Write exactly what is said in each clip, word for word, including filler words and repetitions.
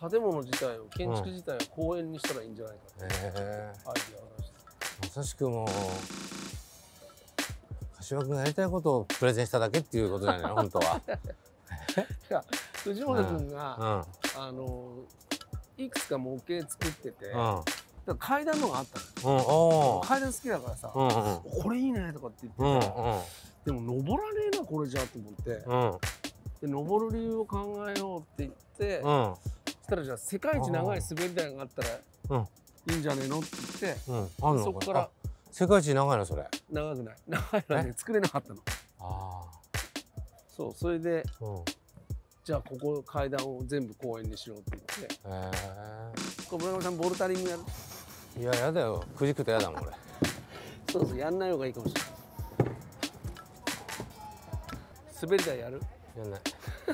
建物自体を建築自体を公園にしたらいいんじゃないかって、 へえ、 アイディアを出して。 まさしくもう柏君がやりたいことをプレゼンしただけっていうことだよね本当は。 いや藤本君が、 うん、 あのいくつか模型作ってて、 うん、 だから階段のがあったの。 うん、お階段好きだからさ、 うん、うん、 これいいねとかって言ってうん、 て、でも登らねえなこれじゃと思って、 うん、 で登る理由を考えようって言って、 うん、 そしたらじゃあ世界一長い滑り台があったらいいんじゃねえのって言って、 うん、あんのそこから世界一長いのそれ。 長くない長いのはね作れなかったの。 ああ、 そうそれで、 うん、 じゃあここ階段を全部公園にしようって言って、 へえ。 これ村上さんボルタリングやる？ いや、やだよ、くじくとやだもん俺。 そうそうやんない方がいいかもしれない。滑り台やる？ やんない。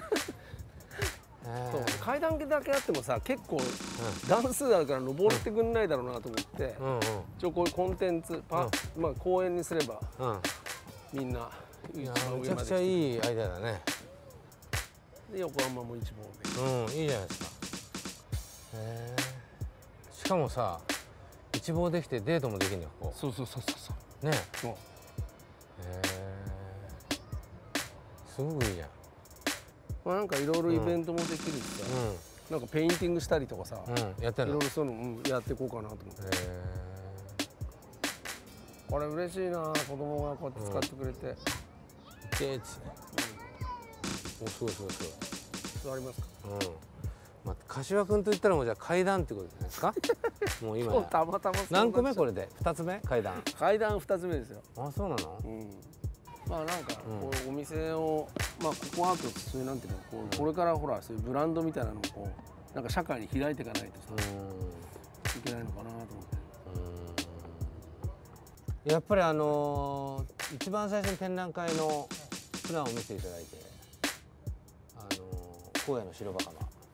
そう階段だけあってもさ結構段数あるから登ってくんないだろうなと思って、 うん、うん、 一応こういうコンテンツパ、うん、まあ公園にすれば、 うん、 みんなめちゃくちゃいいアイデアだね。 で横浜も一望で、 うん、いいじゃないですか。へえ。しかもさ、一望できてデートもできるんだよここ。 そうそうそうそうね。 そう。 へえ。すごくいいじゃん。 まあなんかいろいろイベントもできるしさ、うん、なんかペインティングしたりとかさ、うん、やってんの。いろいろそういうの、うん、やっていこうかなと思って。へえ。これ嬉しいな、子供がこうやって使ってくれて。 でっつね。うん。お、すごいすごいすごい。 座りますか。うん。 まあ、柏君と言ったらもうじゃあ階段ってことじゃないですか。もう今やたまたま何個目これで二つ目階段。 階段二つ目ですよ。 あ、そうなの。 うん。まあなんかこうお店を、まあここはあとそういうなんていうのこうこれからほらそういうブランドみたいなのをこうなんか社会に開いていかないとさいけないのかなと思って。 やっぱりあのー、一番最初に展覧会のプランを見せていただいて、あのー、荒野の白バカ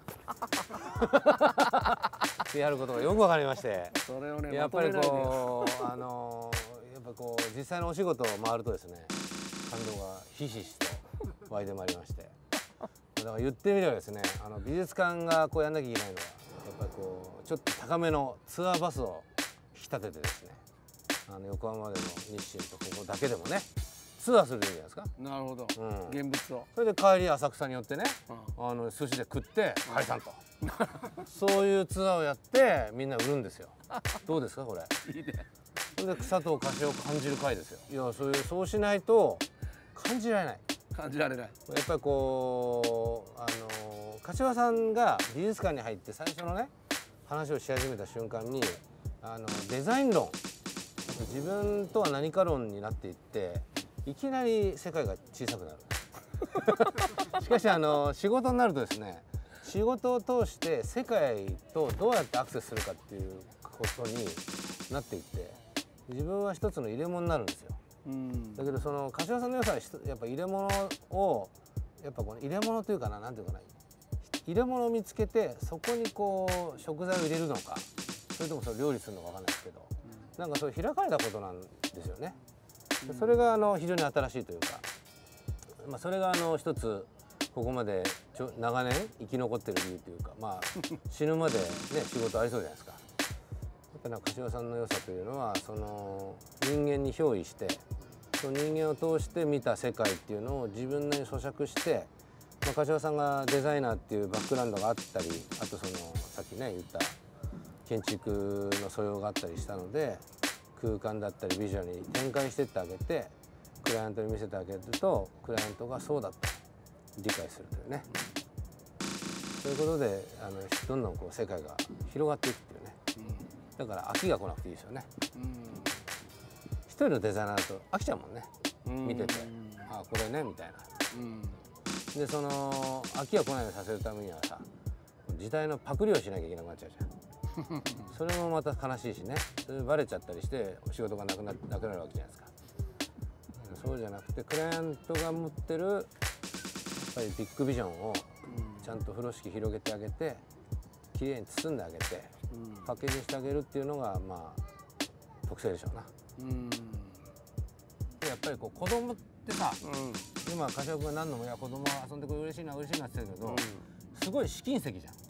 まやることがよくわかりまして、それをねやっぱりこうあのー、やっぱこう実際のお仕事を回るとですね感動がひしひしと湧いてまいりまして、だから言ってみればですねあの美術館がこうやんなきゃいけないのはやっぱりこうちょっと高めのツアーバスを引き立ててですねあの横浜での日清とここだけでもねツアーするでいいんじゃないですか。なるほど、うん、現物をそれで帰り浅草に寄ってね、うん、あの寿司で食って解散と、うん、そういうツアーをやってみんな売るんですよ。どうですかこれ。いいね。それで草と柏を感じる会ですよ。いやそういうそうしないと感じられない感じられない。やっぱりこうあの柏さんが美術館に入って最初のね話をし始めた瞬間にあのデザイン論自分とは何か論になっていっていきなり世界が小さくなる。しかしあの仕事になるとですね仕事を通して世界とどうやってアクセスするかっていうことになっていって自分は一つの入れ物になるんですよ。うん、だけどその柏さんの良さはやっぱ入れ物をやっぱこの入れ物というかななんていうかな入れ物を見つけてそこにこう食材を入れるのかそれともそれ料理するのかわかんないですけど、うん、なんかそういう開かれたことなんですよね。うん、それがあの非常に新しいというか、まあ、それがあの一つここまでちょ長年生き残ってる理由というか、まあ、死ぬまで、ね、仕事ありそうじゃないですか。やっぱなんか柏さんの良さというのはその人間に憑依してその人間を通して見た世界っていうのを自分なりに咀嚼して、まあ、柏さんがデザイナーっていうバックグラウンドがあったりあとそのさっきね言った建築の素養があったりしたので空間だったりビジュアルに展開してってあげてクライアントに見せてあげるとクライアントがそうだと理解するというねそういうことであのどんどんこう世界が広がっていくっていうね、うん、だから飽きが来なくていいですよね。うん、一人のデザイナーだと飽きちゃうもんね、うん、見ててああこれねみたいな、うん、でその飽きが来ないようにさせるためにはさ時代のパクリをしなきゃいけなくなっちゃうじゃん。それもまた悲しいしねそれバレちゃったりして仕事がなくななくなるわけじゃないですか。そうじゃなくてクライアントが持ってるやっぱりビッグビジョンをちゃんと風呂敷広げてあげてきれいに包んであげてパッケージにしてあげるっていうのがまあ特性でしょうな。うんやっぱりこう子供ってさ、うん、今柏君が何度も「いや子供は遊んでくれ嬉しいな嬉しいな」って言ってるけど、うん、すごい試金石じゃん。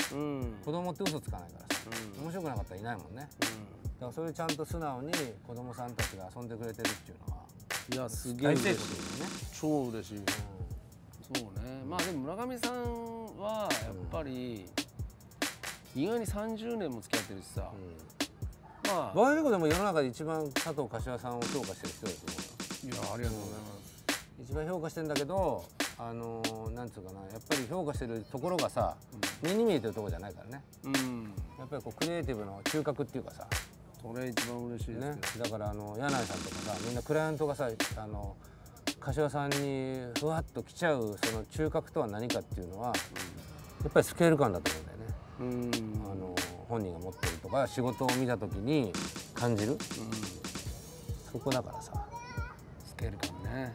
うん、 子供って嘘つかないからさ、うん、面白くなかったらいないもんね、うん、だからそれちゃんと素直に子供さんたちが遊んでくれてるっていうのはいやすげえ嬉しい、 ね、 超嬉しい、うん、そうね。まあでも村上さんはやっぱり意外にさんじゅうねんも付き合ってるしさ、うん、まあ僕は結構でも世の中で一番加藤柏さんを評価してる人だと思う。 いやありがとうございます。 一番評価してんだけど、あのー、なんつうかな、やっぱり評価してるところがさ、うん、目に見えてるところじゃないからね、うん、やっぱりこうクリエイティブの中核っていうかさ、 それ一番嬉しいですね。 だからあの柳井さんとかさ、みんなクライアントがさ、あの柏さんにふわっと来ちゃうその中核とは何かっていうのは、うん、やっぱりスケール感だと思うんだよね、うん、あの本人が持ってるとか仕事を見た時に感じる、うん、そこだからさ、 スケール感ね。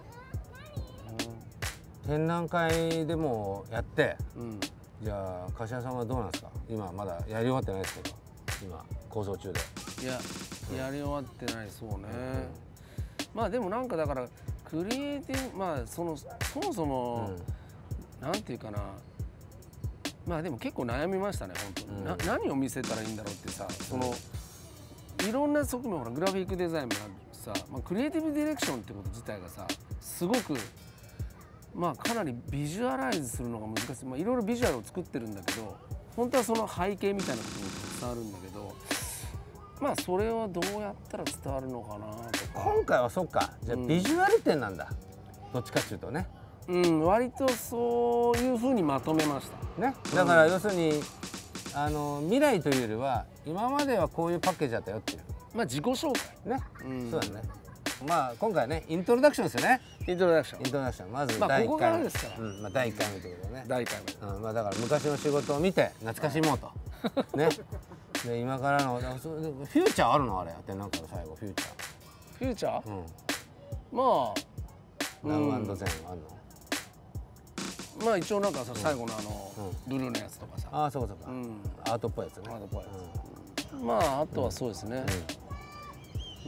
展覧会でもやって、うん、じゃあ柏さんはどうなんですか。今まだやり終わってないですけど、今構想中で。 いや、うん、やり終わってない。そうね、うん、まあでもなんかだからクリエイティブ、まあそのそもそも、うん、なんていうかな、まあでも結構悩みましたね本当に、うん、な何を見せたらいいんだろうってさ、そのいろんな側面、ほらグラフィックデザインもあるしさ、まあ、クリエイティブディレクションってこと自体がさすごくまあかなりビジュアライズするのが難しい。まあいろいろビジュアルを作ってるんだけど、本当はその背景みたいなこともたくさんあるんだけど、まあそれをどうやったら伝わるのかなとか。 今回はそっか、じゃあビジュアル展なんだ、うん、どっちかっていうとね。 うん、割とそういうふうにまとめましたね。だから要するに、うん、あの未来というよりは今まではこういうパッケージだったよっていう、 まあ自己紹介ね、うん、そうだね。まあ今回はねイントロダクションですよね。 イントロダクション。 イントロダクション。まずだいいっかいめですから。 うん、まあだいいっかいめということでね。 だいいっかいめ。 うん、まあだから昔の仕事を見て懐かしもうと。ね。で今からのフューチャーあるのあれやって、なんかの最後フューチャー。 フューチャー？うん。まあ。 ナウアンドゼンあるの？ まあ一応なんかさ、最後のあのブルーのやつとかさ。 ああそうかそうか。アートっぽいやつね。 アートっぽいやつ。まああとはそうですね。うん。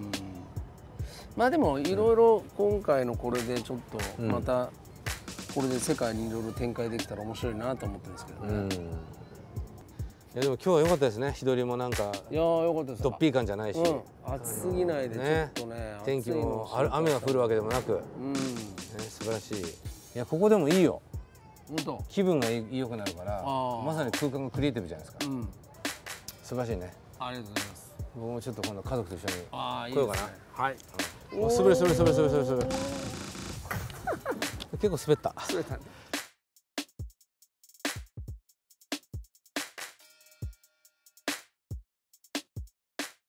まあでもいろいろ今回のこれでちょっとまたこれで世界にいろいろ展開できたら面白いなと思ってるんですけどね。うん、いやでも今日は良かったですね。日取りもなんかいや良かったです。 ドッピー感じゃないし、うん、 暑すぎないでちょっとね、ね、 天気も雨が降るわけでもなく、うん、ね、素晴らしい。いやここでもいいよ。 本当。 気分が良くなるからまさに空間がクリエイティブじゃないですか。うん、素晴らしいね。 ありがとうございます。 僕もちょっと今度家族と一緒に来ようかな。 はい。 お、滑る滑る滑る滑る滑る。結構滑った。 滑った。